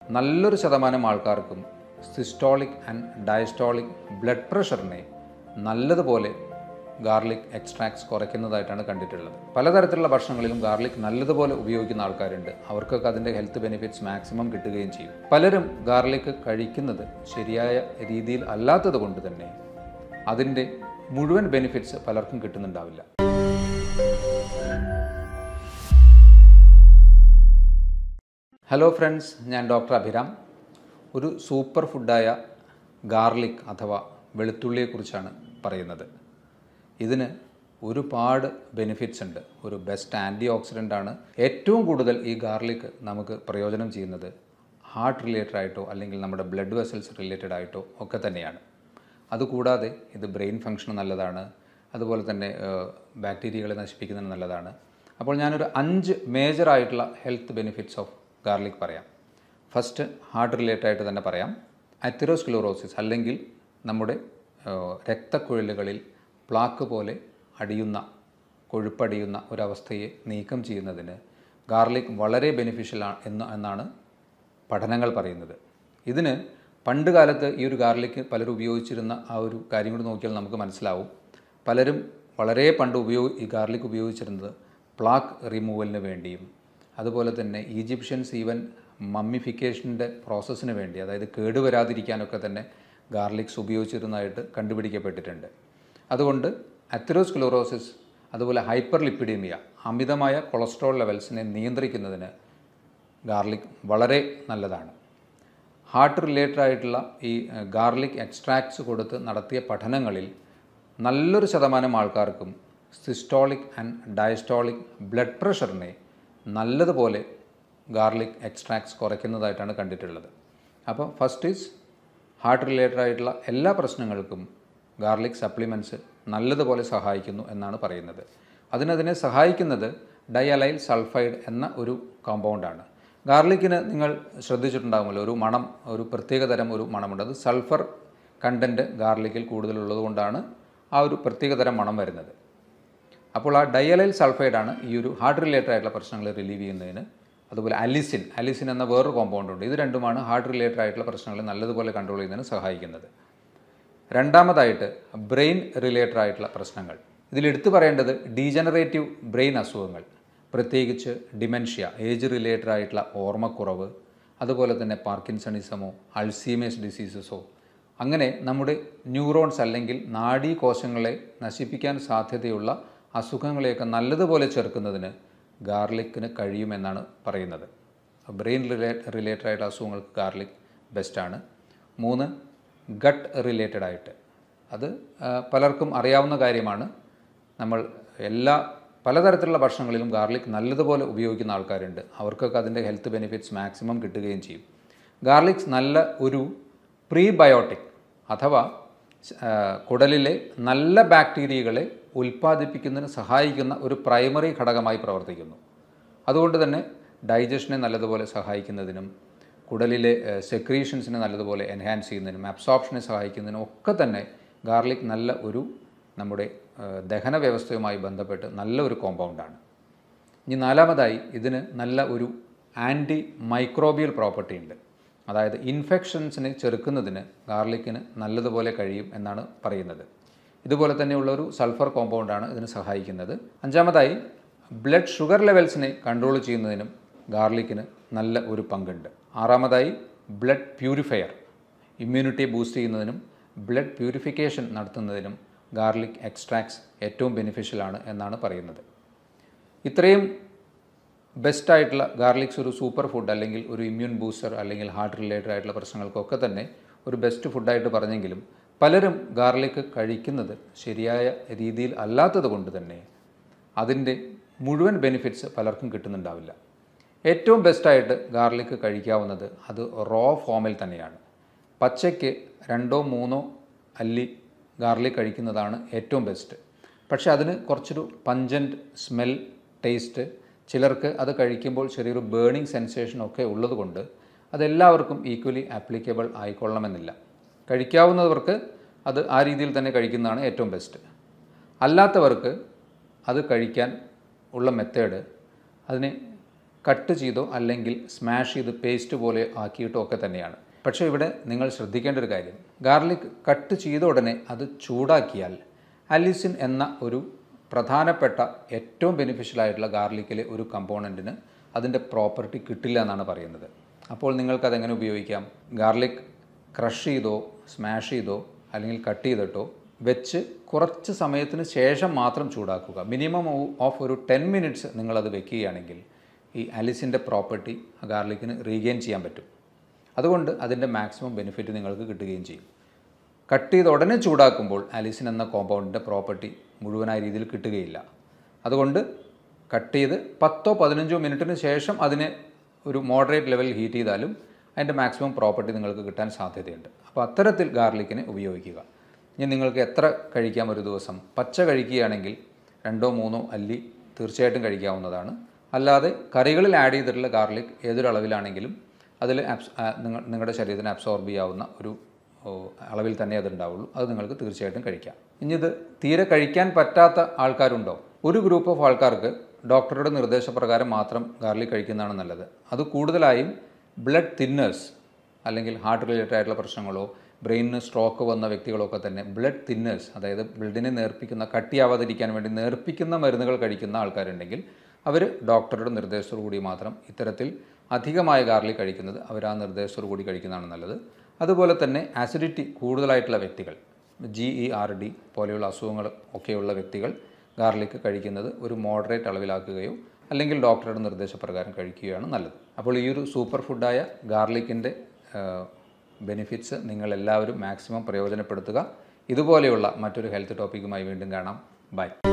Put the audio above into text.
നല്ലൊരു ശതമാനം ആൾക്കാർക്കും സിസ്റ്റോളിക് ആൻഡ് ഡയസ്റ്റോളിക് ബ്ലഡ് പ്രഷറിനെ നല്ലതുപോലെ ഗാർലിക് എക്സ്ട്രാക്ട്സ് കുറയ്ക്കുന്നതായിട്ടാണ് കണ്ടിട്ടുള്ളത്. പലതരത്തിലുള്ള ഭക്ഷണങ്ങളിലും ഗാർലിക് നല്ലതുപോലെ ഉപയോഗിക്കുന്ന ആൾക്കാരുണ്ട്. അവർക്കൊക്കെ അതിൻ്റെ ഹെൽത്ത് ബെനിഫിറ്റ്സ് മാക്സിമം കിട്ടുകയും ചെയ്യും. പലരും ഗാർലിക് കഴിക്കുന്നത് ശരിയായ രീതിയിൽ അല്ലാത്തത് കൊണ്ട് തന്നെ അതിൻ്റെ മുഴുവൻ ബെനിഫിറ്റ്സ് പലർക്കും കിട്ടുന്നുണ്ടാവില്ല. ഹലോ ഫ്രണ്ട്സ്, ഞാൻ ഡോക്ടർ അഭിരാം. ഒരു സൂപ്പർ ഫുഡായ ഗാർലിക് അഥവാ വെളുത്തുള്ളിയെക്കുറിച്ചാണ് പറയുന്നത്. ഇതിന് ഒരുപാട് ബെനിഫിറ്റ്സ് ഉണ്ട്. ഒരു ബെസ്റ്റ് ആൻറ്റി ഓക്സിഡൻ്റ് ആണ്. ഏറ്റവും കൂടുതൽ ഈ ഗാർലിക് നമുക്ക് പ്രയോജനം ചെയ്യുന്നത് ഹാർട്ട് റിലേറ്റഡ് ആയിട്ടോ അല്ലെങ്കിൽ നമ്മുടെ ബ്ലഡ് വെസൽസ് റിലേറ്റഡ് ആയിട്ടോ ഒക്കെ തന്നെയാണ്. അതുകൂടാതെ ഇത് ബ്രെയിൻ ഫംഗ്ഷന് നല്ലതാണ്. അതുപോലെ തന്നെ ബാക്ടീരിയകളെ നശിപ്പിക്കുന്നതിന് നല്ലതാണ്. അപ്പോൾ ഞാനൊരു 5 മേജറായിട്ടുള്ള ഹെൽത്ത് ബെനിഫിറ്റ്സ് ഓഫ് ഗാർലിക് പറയാം. ഫസ്റ്റ് ഹാർട്ട് റിലേറ്റഡ് ആയിട്ട് തന്നെ പറയാം. അതെറോസ്ക്ലെറോസിസ് അല്ലെങ്കിൽ നമ്മുടെ രക്തക്കുഴലുകളിൽ പ്ലാക്ക് പോലെ കൊഴുപ്പടിയുന്ന ഒരവസ്ഥയെ നീക്കം ചെയ്യുന്നതിന് ഗാർലിക് വളരെ ബെനിഫിഷ്യൽ എന്നാണ് പഠനങ്ങൾ പറയുന്നത്. ഇതിന് പണ്ട് കാലത്ത് ഈ ഒരു ഗാർലിക് പലരും ഉപയോഗിച്ചിരുന്ന ആ ഒരു കാര്യം കൂടി നോക്കിയാൽ നമുക്ക് മനസ്സിലാവും. പലരും വളരെ പണ്ട് ഈ ഗാർലിക് ഉപയോഗിച്ചിരുന്നത് പ്ലാക്ക് റിമൂവലിന് വേണ്ടിയും അതുപോലെ തന്നെ ഈജിപ്ഷ്യൻസ് ഈവൻ മമ്മിഫിക്കേഷൻ്റെ പ്രോസസ്സിന് വേണ്ടി, അതായത് കേടുവരാതിരിക്കാനൊക്കെ തന്നെ ഗാർലിക്സ് ഉപയോഗിച്ചിരുന്നതായിട്ട് കണ്ടുപിടിക്കപ്പെട്ടിട്ടുണ്ട്. അതുകൊണ്ട് അതെറോസ്ക്ലെറോസിസ് അതുപോലെ ഹൈപ്പർ ലിപ്പിഡീമിയ, അമിതമായ കൊളസ്ട്രോൾ ലെവൽസിനെ നിയന്ത്രിക്കുന്നതിന് ഗാർലിക് വളരെ നല്ലതാണ്. ഹാർട്ട് റിലേറ്റഡ് ആയിട്ടുള്ള ഈ ഗാർലിക് എക്സ്ട്രാക്ട്സ് കൊടുത്ത് നടത്തിയ പഠനങ്ങളിൽ നല്ലൊരു ശതമാനം ആൾക്കാർക്കും സിസ്റ്റോളിക് ആൻഡ് ഡയസ്റ്റോളിക് ബ്ലഡ് പ്രഷറിനെ നല്ലതുപോലെ ഗാർലിക് എക്സ്ട്രാക്ട്സ് കുറയ്ക്കുന്നതായിട്ടാണ് കണ്ടിട്ടുള്ളത്. അപ്പോൾ ഫസ്റ്റ് ഈസ് ഹാർട്ട് റിലേറ്റഡ് ആയിട്ടുള്ള എല്ലാ പ്രശ്നങ്ങൾക്കും ഗാർലിക് സപ്ലിമെൻറ്റ്സ് നല്ലതുപോലെ സഹായിക്കുന്നു എന്നാണ് പറയുന്നത്. അതിനെ സഹായിക്കുന്നത് ഡയലൈൽ സൾഫൈഡ് എന്ന ഒരു കോമ്പൗണ്ടാണ്. ഗാർലിക്കിന് നിങ്ങൾ ശ്രദ്ധിച്ചിട്ടുണ്ടാകുമല്ലോ, ഒരു പ്രത്യേകതരം ഒരു മണമുണ്ട്. അത് സൾഫർ കണ്ടൻറ്റ് ഗാർലിക്കിൽ കൂടുതലുള്ളത് കൊണ്ടാണ് ആ ഒരു പ്രത്യേകതരം മണം വരുന്നത്. അപ്പോൾ ആ ഡയലൈൽ സൾഫൈഡാണ് ഈ ഒരു ഹാർട്ട് റിലേറ്റഡ് ആയിട്ടുള്ള പ്രശ്നങ്ങൾ റിലീവ് ചെയ്യുന്നതിന്. അതുപോലെ അലിസിൻ എന്ന വേറൊരു കോമ്പൗണ്ട് ഉണ്ട്. ഇത് രണ്ടുമാണ് ഹാർട്ട് റിലേറ്റഡ് ആയിട്ടുള്ള പ്രശ്നങ്ങൾ നല്ലതുപോലെ കൺട്രോൾ ചെയ്യുന്നതിന് സഹായിക്കുന്നത്. രണ്ടാമതായിട്ട് ബ്രെയിൻ റിലേറ്റഡ് ആയിട്ടുള്ള പ്രശ്നങ്ങൾ. ഇതിലെടുത്തു പറയേണ്ടത് ഡീജനറേറ്റീവ് ബ്രെയിൻ അസുഖങ്ങൾ, പ്രത്യേകിച്ച് ഡിമെൻഷ്യ, ഏജ് റിലേറ്റഡ് ആയിട്ടുള്ള ഓർമ്മക്കുറവ്, അതുപോലെ തന്നെ പാർക്കിൻസണിസമോ അൾസീമേഴ്സ് ഡിസീസസോ, അങ്ങനെ നമ്മുടെ ന്യൂറോൺസ് അല്ലെങ്കിൽ നാഡീകോശങ്ങളെ നശിപ്പിക്കാൻ സാധ്യതയുള്ള അസുഖങ്ങളെയൊക്കെ നല്ലതുപോലെ ചെറുക്കുന്നതിന് ഗാർലിക്കിന് കഴിയുമെന്നാണ് പറയുന്നത്. ബ്രെയിൻ റിലേറ്റഡ് ആയിട്ട് അസുഖങ്ങൾക്ക് ഗാർലിക് ബെസ്റ്റാണ്. 3, ഗട്ട് റിലേറ്റഡ് ആയിട്ട്. അത് പലർക്കും അറിയാവുന്ന കാര്യമാണ്. നമ്മൾ പലതരത്തിലുള്ള ഭക്ഷണങ്ങളിലും ഗാർലിക് നല്ലതുപോലെ ഉപയോഗിക്കുന്ന ആൾക്കാരുണ്ട്. അവർക്കൊക്കെ അതിൻ്റെ ഹെൽത്ത് ബെനിഫിറ്റ്സ് മാക്സിമം കിട്ടുകയും ചെയ്യും. ഗാർലിക്സ് നല്ല ഒരു പ്രീബയോട്ടിക് അഥവാ കുടലിലെ നല്ല ബാക്ടീരിയകളെ ഉൽപ്പാദിപ്പിക്കുന്നതിന് സഹായിക്കുന്ന ഒരു പ്രൈമറി ഘടകമായി പ്രവർത്തിക്കുന്നു. അതുകൊണ്ട് തന്നെ ഡൈജഷനെ നല്ലതുപോലെ സഹായിക്കുന്നതിനും കുടലിലെ സെക്രീഷൻസിനെ നല്ലതുപോലെ എൻഹാൻസ് ചെയ്യുന്നതിനും അബ്സോർപ്ഷനെ സഹായിക്കുന്നതിനും ഒക്കെ തന്നെ ഗാർലിക് നല്ല ഒരു നമ്മുടെ ദഹന വ്യവസ്ഥയുമായി ബന്ധപ്പെട്ട് നല്ല ഒരു കോമ്പൗണ്ടാണ്. ഇനി നാലാമതായി ഇതിന് നല്ല ഒരു ആൻറ്റി മൈക്രോബിയൽ പ്രോപ്പർട്ടി ഉണ്ട്. അതായത് ഇൻഫെക്ഷൻസിനെ ചെറുക്കുന്നതിന് ഗാർലിക്കിന് നല്ലതുപോലെ കഴിയും എന്നാണ് പറയുന്നത്. ഇതുപോലെ തന്നെയുള്ള ഒരു സൾഫർ കോമ്പൗണ്ടാണ് ഇതിന് സഹായിക്കുന്നത്. അഞ്ചാമതായി ബ്ലഡ് ഷുഗർ ലെവൽസിനെ കൺട്രോൾ ചെയ്യുന്നതിനും ഗാർലിക്കിന് നല്ല ഒരു പങ്കുണ്ട്. ആറാമതായി ബ്ലഡ് പ്യൂരിഫയർ, ഇമ്മ്യൂണിറ്റിയെ ബൂസ്റ്റ് ചെയ്യുന്നതിനും ബ്ലഡ് പ്യൂരിഫിക്കേഷൻ നടത്തുന്നതിനും ഗാർലിക് എക്സ്ട്രാക്ട്സ് ഏറ്റവും ബെനിഫിഷ്യലാണ് എന്നാണ് പറയുന്നത്. ഇത്രയും ബെസ്റ്റായിട്ടുള്ള ഗാർലിക്സ് ഒരു സൂപ്പർ ഫുഡ് അല്ലെങ്കിൽ ഒരു ഇമ്മ്യൂൺ ബൂസ്റ്റർ അല്ലെങ്കിൽ ഹാർട്ട് റിലേറ്റഡ് ആയിട്ടുള്ള പ്രശ്നങ്ങൾക്കൊക്കെ തന്നെ ഒരു ബെസ്റ്റ് ഫുഡായിട്ട് പറഞ്ഞെങ്കിലും പലരും ഗാർലിക് കഴിക്കുന്നത് ശരിയായ രീതിയിൽ അല്ലാത്തത് കൊണ്ട് തന്നെ അതിൻ്റെ മുഴുവൻ ബെനിഫിറ്റ്സ് പലർക്കും കിട്ടുന്നുണ്ടാവില്ല. ഏറ്റവും ബെസ്റ്റായിട്ട് ഗാർലിക് കഴിക്കാവുന്നത് അത് റോ ഫോമിൽ തന്നെയാണ്. പച്ചയ്ക്ക് 2-3 അല്ലി ഗാർലിക് കഴിക്കുന്നതാണ് ഏറ്റവും ബെസ്റ്റ്. പക്ഷേ അതിന് കുറച്ചൊരു പഞ്ചൻറ്റ് സ്മെൽ, ടേസ്റ്റ്, ചിലർക്ക് അത് കഴിക്കുമ്പോൾ ചെറിയൊരു ബേണിംഗ് സെൻസേഷനൊക്കെ ഉള്ളതുകൊണ്ട് അതെല്ലാവർക്കും ഈക്വലി ആപ്ലിക്കബിൾ ആയിക്കൊള്ളണമെന്നില്ല. കഴിക്കാവുന്നവർക്ക് അത് ആ രീതിയിൽ തന്നെ കഴിക്കുന്നതാണ് ഏറ്റവും ബെസ്റ്റ്. അല്ലാത്തവർക്ക് അത് കഴിക്കാൻ ഉള്ള മെത്തേഡ് അതിനെ കട്ട് ചെയ്തോ അല്ലെങ്കിൽ സ്മാഷ് ചെയ്ത് പേസ്റ്റ് പോലെ ആക്കിയിട്ടോ ഒക്കെ തന്നെയാണ്. പക്ഷേ ഇവിടെ നിങ്ങൾ ശ്രദ്ധിക്കേണ്ട ഒരു കാര്യം, ഗാർലിക് കട്ട് ചെയ്ത ഉടനെ അത് ചൂടാക്കിയാൽ അലിസിൻ എന്ന ഒരു പ്രധാനപ്പെട്ട ഏറ്റവും ബെനിഫിഷ്യൽ ആയിട്ടുള്ള ഗാർലിക്കിലെ ഒരു കമ്പോണൻറ്റിന് അതിൻ്റെ പ്രോപ്പർട്ടി കിട്ടില്ല എന്നാണ് പറയുന്നത്. അപ്പോൾ നിങ്ങൾക്കതെങ്ങനെ ഉപയോഗിക്കാം? ഗാർലിക് ക്രഷ് ചെയ്തോ സ്മാഷ് ചെയ്തോ അല്ലെങ്കിൽ കട്ട് ചെയ്തിട്ടോ വെച്ച് കുറച്ച് സമയത്തിന് ശേഷം മാത്രം ചൂടാക്കുക. മിനിമം ഓഫ് ഒരു 10 മിനിറ്റ്സ് നിങ്ങളത് വെക്കുകയാണെങ്കിൽ ഈ അലിസിൻ്റെ പ്രോപ്പർട്ടി ഗാർലിക്കിന് റീഗെയിൻ ചെയ്യാൻ പറ്റും. അതുകൊണ്ട് അതിൻ്റെ മാക്സിമം ബെനിഫിറ്റ് നിങ്ങൾക്ക് കിട്ടുകയും ചെയ്യും. കട്ട് ചെയ്ത് ഉടനെ ചൂടാക്കുമ്പോൾ അലിസിൻ എന്ന കോമ്പൗണ്ടിൻ്റെ പ്രോപ്പർട്ടി മുഴുവനായ രീതിയിൽ കിട്ടുകയില്ല. അതുകൊണ്ട് കട്ട് ചെയ്ത് 10-15 മിനിറ്റിന് ശേഷം അതിനെ ഒരു മോഡറേറ്റ് ലെവലിൽ ഹീറ്റ് ചെയ്താലും അതിൻ്റെ മാക്സിമം പ്രോപ്പർട്ടി നിങ്ങൾക്ക് കിട്ടാൻ സാധ്യതയുണ്ട്. അപ്പോൾ അത്തരത്തിൽ ഗാർലിക്കിനെ ഉപയോഗിക്കുക. ഇനി നിങ്ങൾക്ക് എത്ര കഴിക്കാം ഒരു ദിവസം? പച്ച കഴിക്കുകയാണെങ്കിൽ 2-3 അല്ലി തീർച്ചയായിട്ടും കഴിക്കാവുന്നതാണ്. അല്ലാതെ കറികളിൽ ആഡ് ചെയ്തിട്ടുള്ള ഗാർലിക് ഏതൊരളവിലാണെങ്കിലും അതിൽ നിങ്ങളുടെ ശരീരത്തിന് അബ്സോർബ് ചെയ്യാവുന്ന ഒരു അളവിൽ തന്നെ അതുണ്ടാവുള്ളൂ. അത് നിങ്ങൾക്ക് തീർച്ചയായിട്ടും കഴിക്കാം. ഇനി ഇത് തീരെ കഴിക്കാൻ പറ്റാത്ത ആൾക്കാരുണ്ടോ? ഒരു ഗ്രൂപ്പ് ഓഫ് ആൾക്കാർക്ക് ഡോക്ടറുടെ നിർദ്ദേശപ്രകാരം മാത്രം ഗാർലിക് കഴിക്കുന്നതാണ് നല്ലത്. അത് കൂടുതലായും ബ്ലഡ് തിന്നേഴ്സ് അല്ലെങ്കിൽ ഹാർട്ട് റിലേറ്റഡ് ആയിട്ടുള്ള പ്രശ്നങ്ങളോ ബ്രെയിനിന് സ്ട്രോക്ക് വന്ന വ്യക്തികളൊക്കെ തന്നെ ബ്ലഡ് തിന്നേഴ്സ്, അതായത് ബ്ലഡിനെ നേർപ്പിക്കുന്ന, കട്ടിയാവാതിരിക്കാൻ വേണ്ടി നേർപ്പിക്കുന്ന മരുന്നുകൾ കഴിക്കുന്ന ആൾക്കാരുണ്ടെങ്കിൽ അവർ ഡോക്ടറുടെ നിർദ്ദേശത്തോടു കൂടി മാത്രം ഇത്തരത്തിൽ അധികമായ ഗാർലിക് കഴിക്കുന്നത് അവർ ആ നിർദ്ദേശത്തോടു കൂടി കഴിക്കുന്നതാണ് നല്ലത്. അതുപോലെ തന്നെ ആസിഡിറ്റി കൂടുതലായിട്ടുള്ള വ്യക്തികൾ, GERD പോലെയുള്ള അസുഖങ്ങൾ ഒക്കെയുള്ള വ്യക്തികൾ ഗാർലിക് കഴിക്കുന്നത് ഒരു മോഡറേറ്റ് അളവിലാക്കുകയോ അല്ലെങ്കിൽ ഡോക്ടറുടെ നിർദ്ദേശപ്രകാരം കഴിക്കുകയാണ് നല്ലത്. അപ്പോൾ ഈ ഒരു സൂപ്പർ ഫുഡായ ഗാർലിക്കിൻ്റെ ബെനിഫിറ്റ്സ് നിങ്ങളെല്ലാവരും മാക്സിമം പ്രയോജനപ്പെടുത്തുക. ഇതുപോലെയുള്ള മറ്റൊരു ഹെൽത്ത് ടോപ്പിക്കുമായി വീണ്ടും കാണാം. ബൈ.